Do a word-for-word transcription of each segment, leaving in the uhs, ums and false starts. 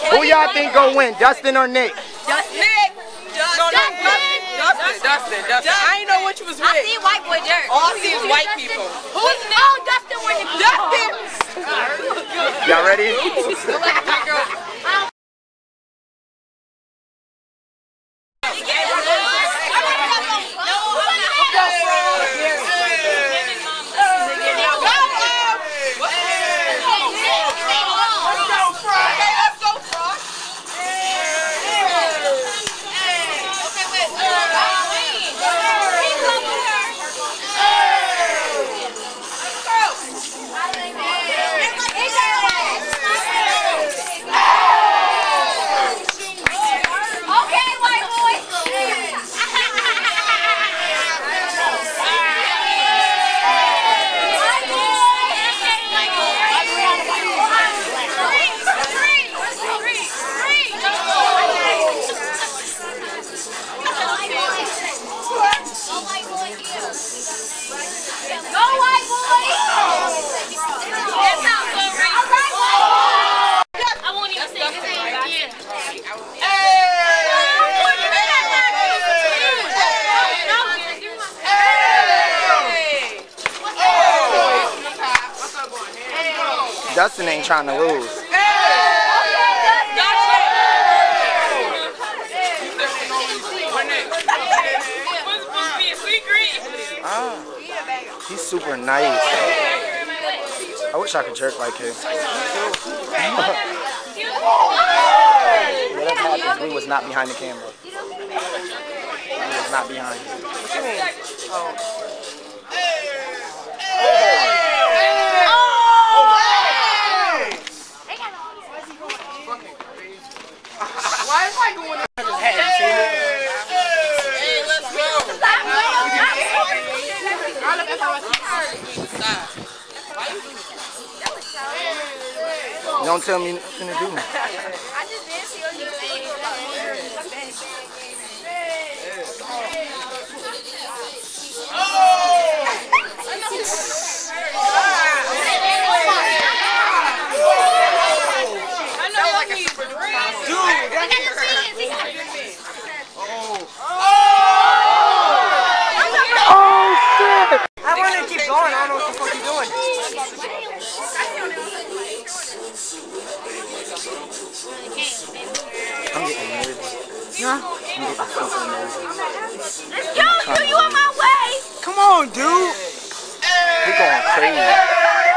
Who y'all think gonna win, Dustin or Nick? Dustin. Nick. No, no, Dustin. Dustin. Dustin. Dustin. I didn't know what you was with. I see white boy Jerry. All I see is white people. Who's Nick? Oh, Dustin winning. Dustin. Y'all ready? Dustin ain't trying to lose. Ah, he's super nice. I wish I could jerk like him. Whatever happens, we was not behind the camera. We was not behind. What you mean? Oh. Why is I going to his head? Hey, let's go. Don't tell me nothing to do. I just did see you. I'm getting nervous. Huh? I'm getting super nervous. Let's go, dude. You on my way. Come on, dude. We going crazy.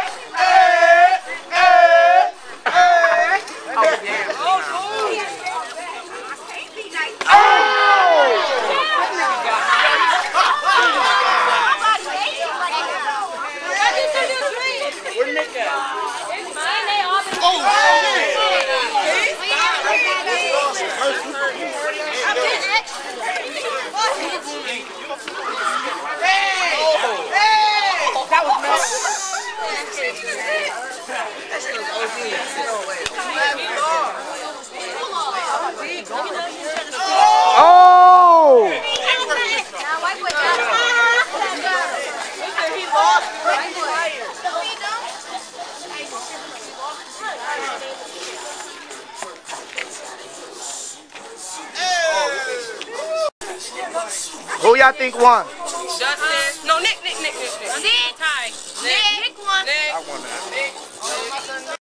Where'd Nick at? Oh! Who y'all think won? Dustin. No, Nick, Nick, Nick, Nick, Nick. Nick. Ty. Nick. Nick won. Nick. I won that. Nick.